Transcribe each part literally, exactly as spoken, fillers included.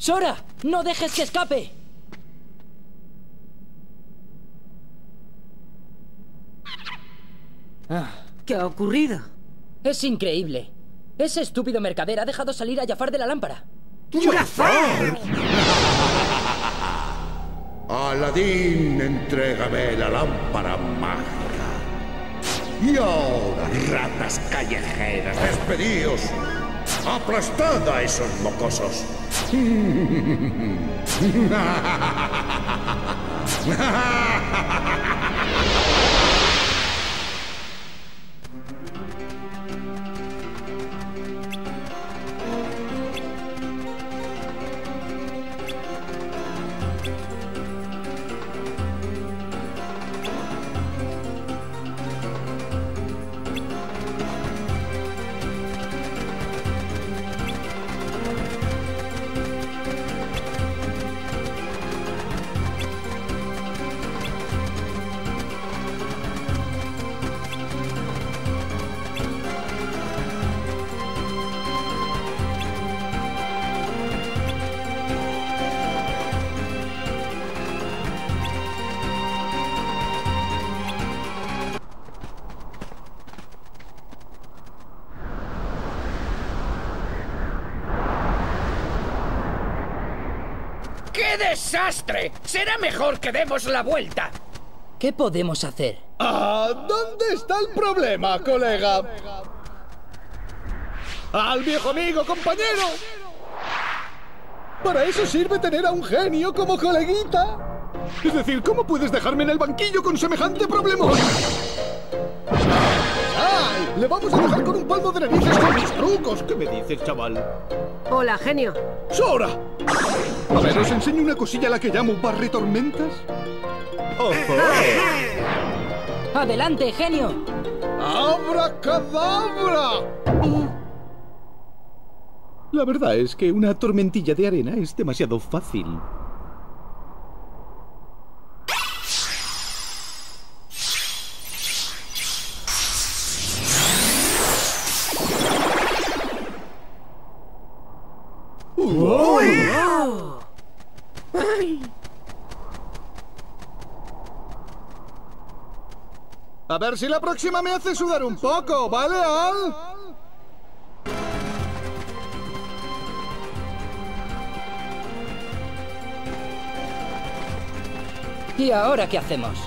¡Sora! ¡No dejes que escape! Ah. ¿Qué ha ocurrido? Es increíble. Ese estúpido mercader ha dejado salir a Jafar de la lámpara. ¡Jafar! Aladín, entrégame la lámpara mágica. Y ahora, ratas callejeras, despedíos. ¡Aplastad a esos mocosos! ¡Qué desastre! Será mejor que demos la vuelta. ¿Qué podemos hacer? Ah, ¿dónde está el problema, colega? ¡Al viejo amigo, compañero! Para eso sirve tener a un genio como coleguita. Es decir, ¿cómo puedes dejarme en el banquillo con semejante problemón? ¡Ay! Le vamos a dejar con un palmo de narices con mis trucos. ¿Qué me dices, chaval? Hola, genio. ¡Sora! A ver, os enseño una cosilla a la que llamo barritormentas. ¡Ojo! ¡Adelante, genio! ¡Abracadabra! La verdad es que una tormentilla de arena es demasiado fácil. ¡Oh! ¡Oh! A ver si la próxima me hace sudar un poco, ¿vale, Al? ¿Y ahora qué hacemos?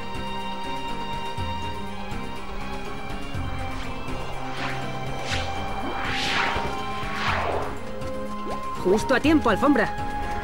Justo a tiempo, alfombra.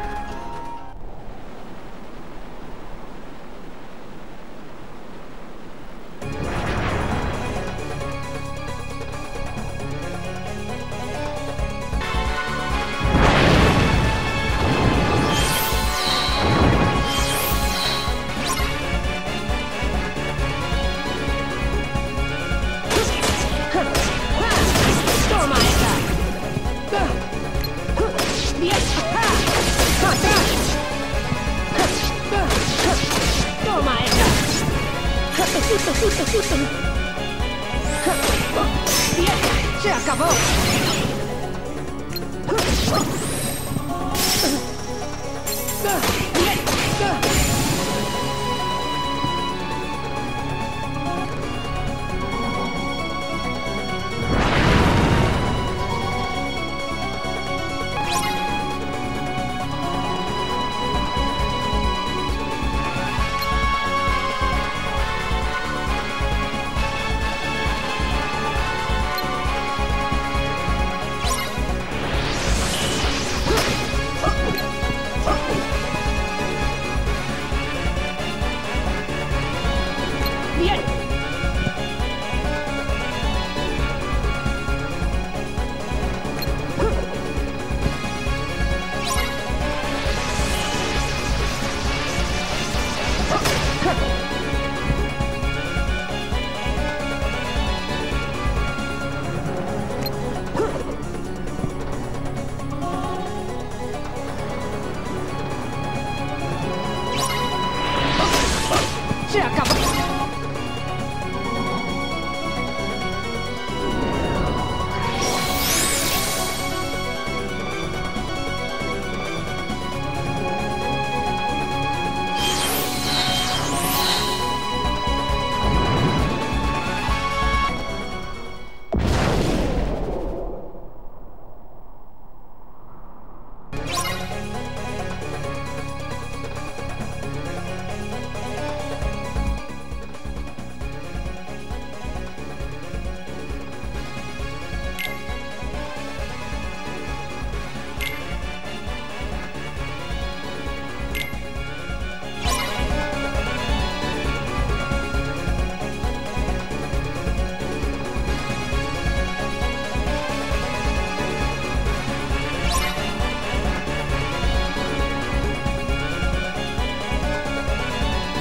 ¡Bien! ¡Se acabó! ¡Bien! ¡Se acabó!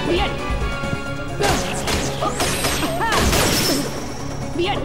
Bien. Bien.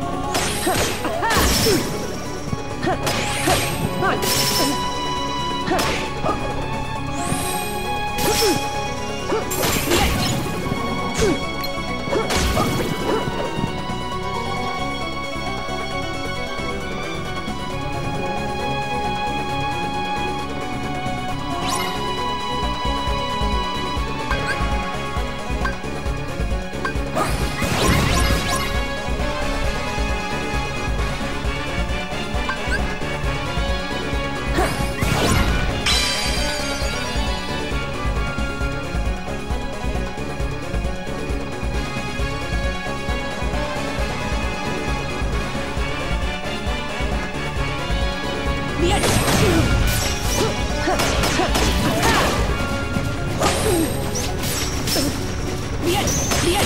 Bien, bien.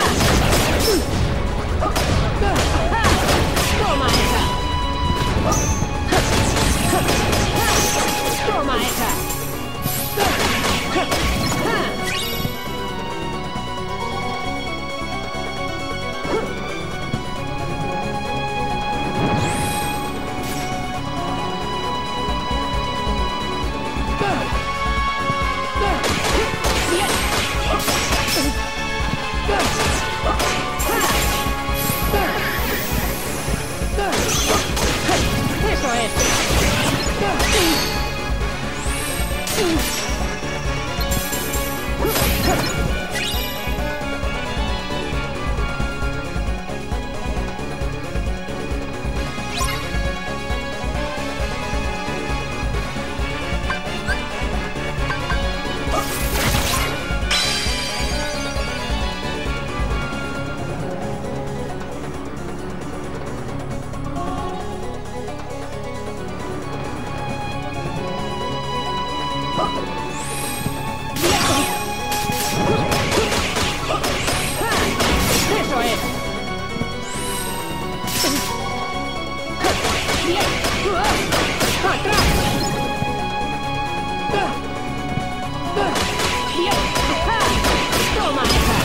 Toma esa. Toma esa. Eso es. Eso es. Bien. Atrás. Bien. Toma esa.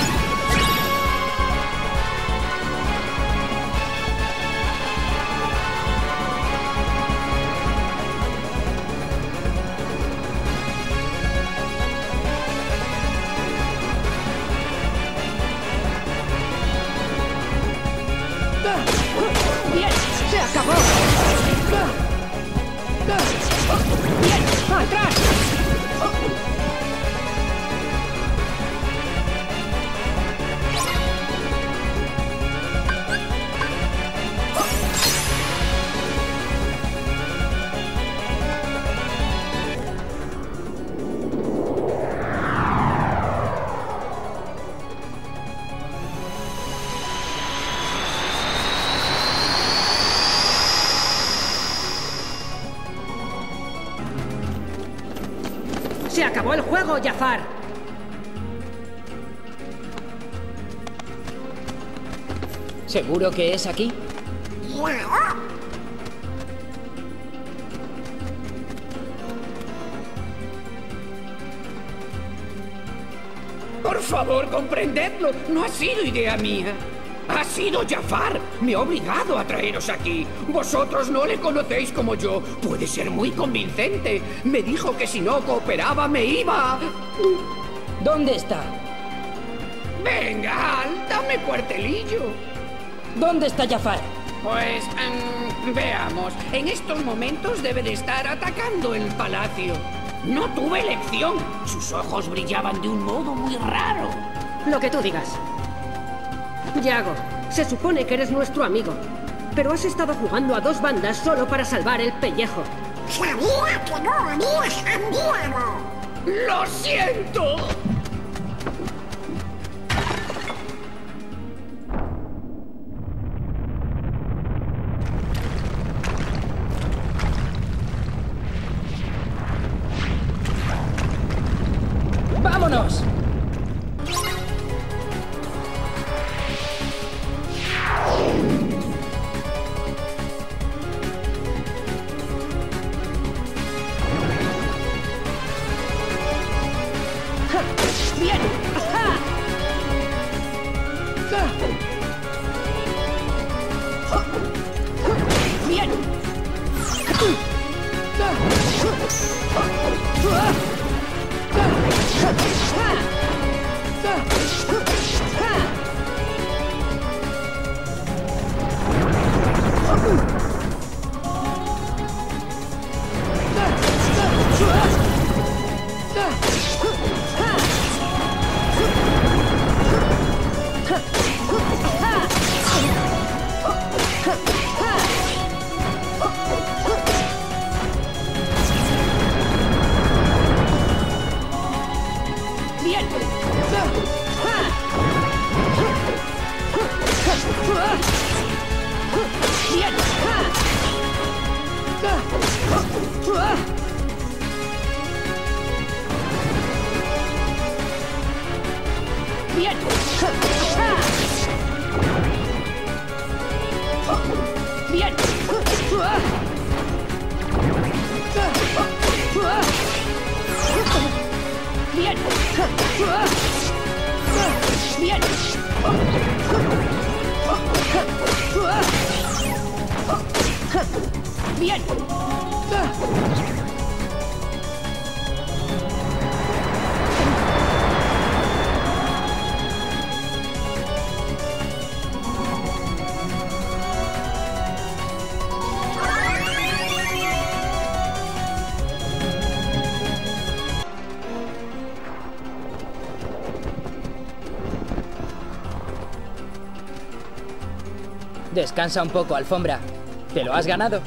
Bien, se acabó. Bien, atrás. Se acabó el juego, Jafar. ¿Seguro que es aquí? Por favor, comprendedlo. No ha sido idea mía. Ha sido Jafar. Me ha obligado a traeros aquí. Vosotros no le conocéis como yo. Puede ser muy convincente. Me dijo que si no cooperaba me iba. ¿Dónde está? Venga, Al, dame cuartelillo. ¿Dónde está Jafar? Pues, um, veamos. En estos momentos debe de estar atacando el palacio. No tuve elección. Sus ojos brillaban de un modo muy raro. Lo que tú digas. Yago, se supone que eres nuestro amigo, pero has estado jugando a dos bandas solo para salvar el pellejo. Sabía que no habías cambiado. ¡Lo siento! ¡Vámonos! Bien. ¡Ajá! ¡Bien! ¡Bien! ¡Bien! ¡Bien! ¡Bien! ¡Bien! ¡Bien! ¡Bien! Descansa un poco, Alfombra. Te lo has ganado.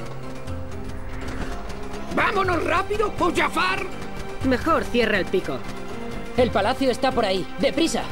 ¡Vámonos rápido, o Jafar! Mejor cierra el pico. El palacio está por ahí. ¡Deprisa!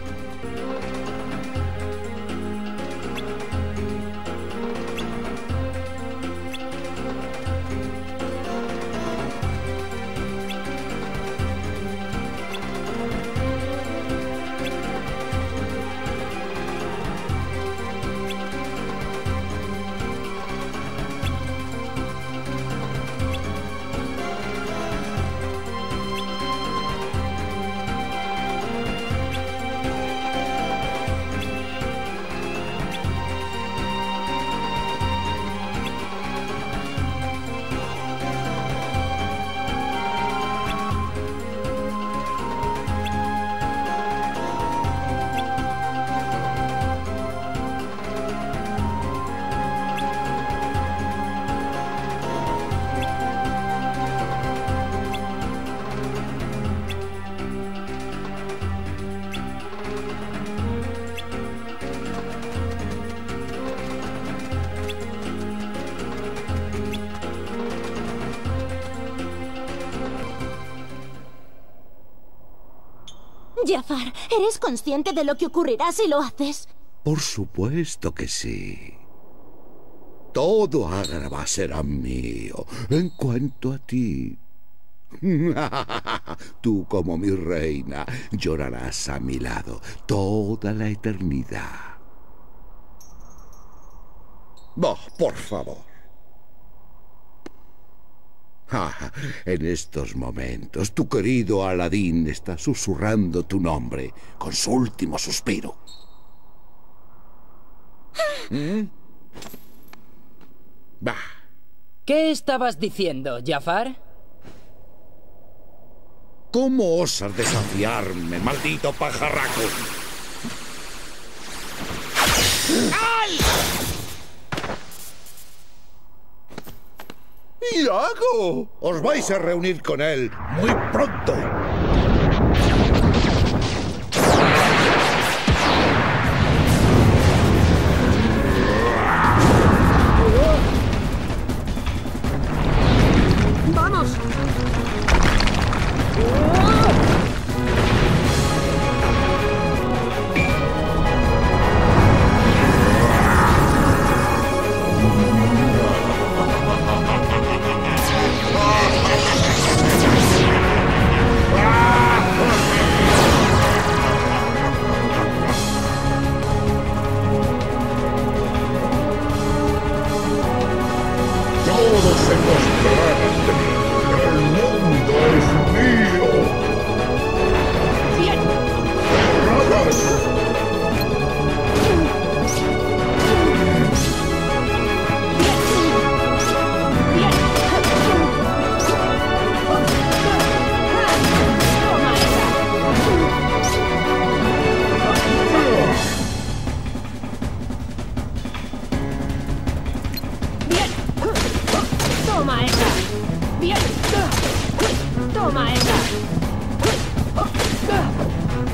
Jafar, ¿eres consciente de lo que ocurrirá si lo haces? Por supuesto que sí. Todo Ágrava será mío en cuanto a ti. Tú, como mi reina, llorarás a mi lado toda la eternidad. Oh, por favor. Ah, en estos momentos, tu querido Aladín está susurrando tu nombre con su último suspiro. ¿Mm? Bah. ¿Qué estabas diciendo, Jafar? ¿Cómo osas desafiarme, maldito pajarraco? ¡Ay! ¡Iago! Os vais a reunir con él muy pronto. ¡Vamos! ¡Ah!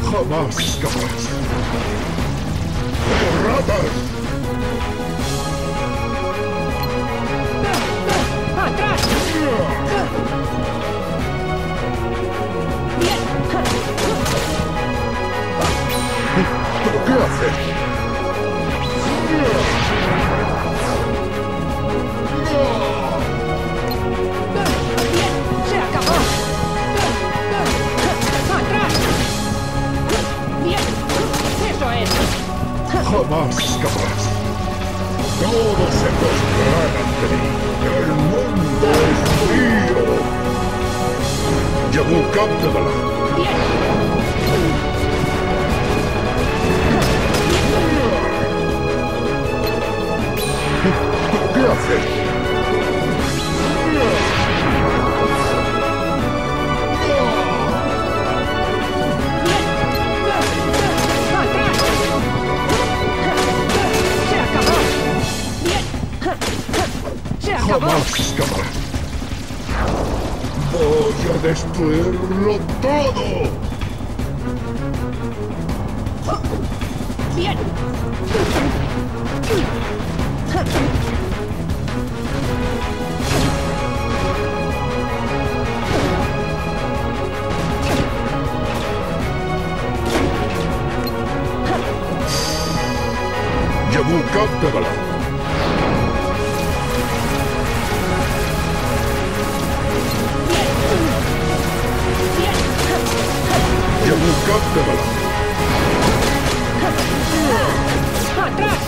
Jamás escaparás. ¡Como ratas! ¡Atrás! ¡Bien! ¿Pero qué haces? ¡Bien! ¡Se acabó! ¡Atrás! ¡Bien! ¡Eso es! Jamás escaparás. Todos se postrarán ante mí. El mundo es mío. Yabu, cáptamela. ¡Bien! ¿Qué haces? ¡Atrás! ¡Se acabó! ¡Bien! ¡Se acabó! Jamás escaparás. Voy a destruirlo todo. ¡Bien! Yabu, cáptamela. Yabu, cáptamela. ¡Atrás!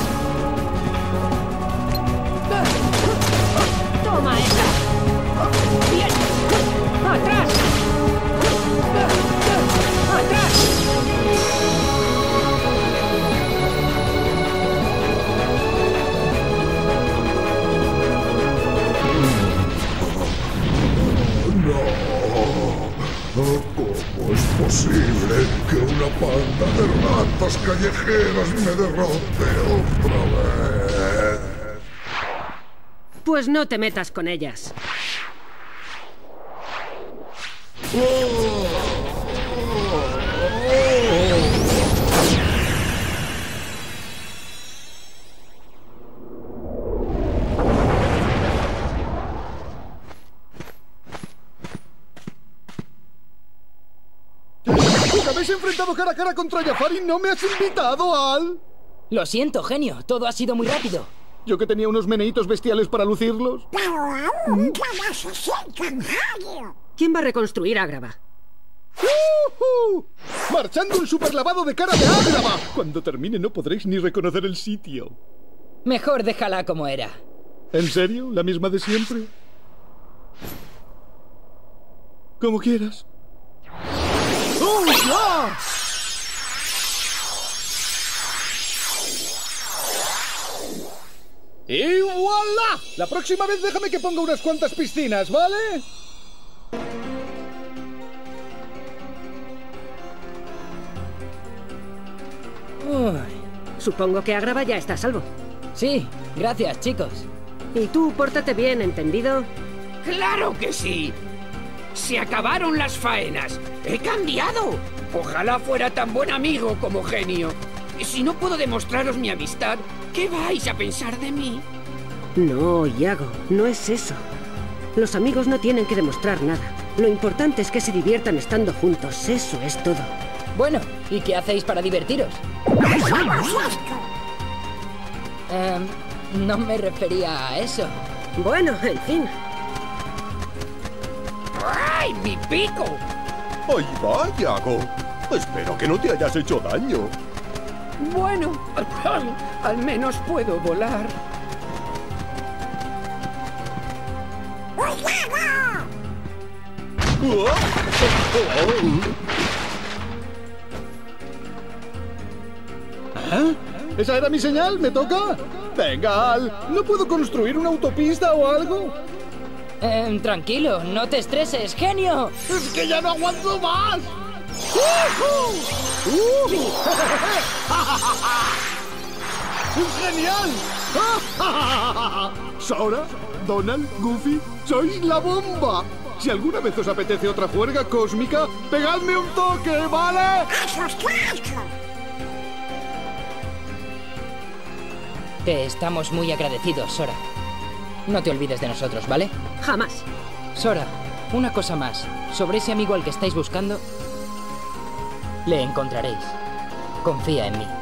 ¡Toma esa! ¡Bien! ¡Atrás! ¡Atrás! ¿Cómo es posible que una panda de ratas callejeras me derrote otra vez? Pues no te metas con ellas. ¿Te habéis enfrentado cara a cara contra Jafar y no me has invitado, Al? Lo siento, genio. Todo ha sido muy rápido. Yo que tenía unos meneitos bestiales para lucirlos. Pero aún no se sientan nadie. ¿Quién va a reconstruir Ágrava? ¡Uh! ¡Marchando un superlavado de cara de Ágrava! Cuando termine no podréis ni reconocer el sitio. Mejor déjala como era. ¿En serio? ¿La misma de siempre? Como quieras. ¡Oh, ya! ¡Y voilà! La próxima vez déjame que ponga unas cuantas piscinas, ¿vale? Uy. Supongo que Ágrava ya está a salvo. Sí, gracias, chicos. Y tú, pórtate bien, ¿entendido? ¡Claro que sí! ¡Se acabaron las faenas! ¡He cambiado! Ojalá fuera tan buen amigo como genio. Si no puedo demostraros mi amistad, ¿qué vais a pensar de mí? No, Iago, no es eso. Los amigos no tienen que demostrar nada. Lo importante es que se diviertan estando juntos, eso es todo. Bueno, ¿y qué hacéis para divertiros? Eh, no me refería a eso. Bueno, en fin. ¡Ay, mi pico! ¡Ahí va, Iago! Espero que no te hayas hecho daño. Bueno, al menos puedo volar. ¿Eh? ¿Esa era mi señal? ¿Me toca? Venga, Al. ¿No puedo construir una autopista o algo? Eh, tranquilo, no te estreses, genio. ¡Es que ya no aguanto más! ¡Uh! ¡Es genial! Sora, Donald, Goofy, sois la bomba. Si alguna vez os apetece otra juerga cósmica, pegadme un toque, ¿vale? Te estamos muy agradecidos, Sora. No te olvides de nosotros, ¿vale? Jamás. Sora, una cosa más. Sobre ese amigo al que estáis buscando, le encontraréis. Confía en mí.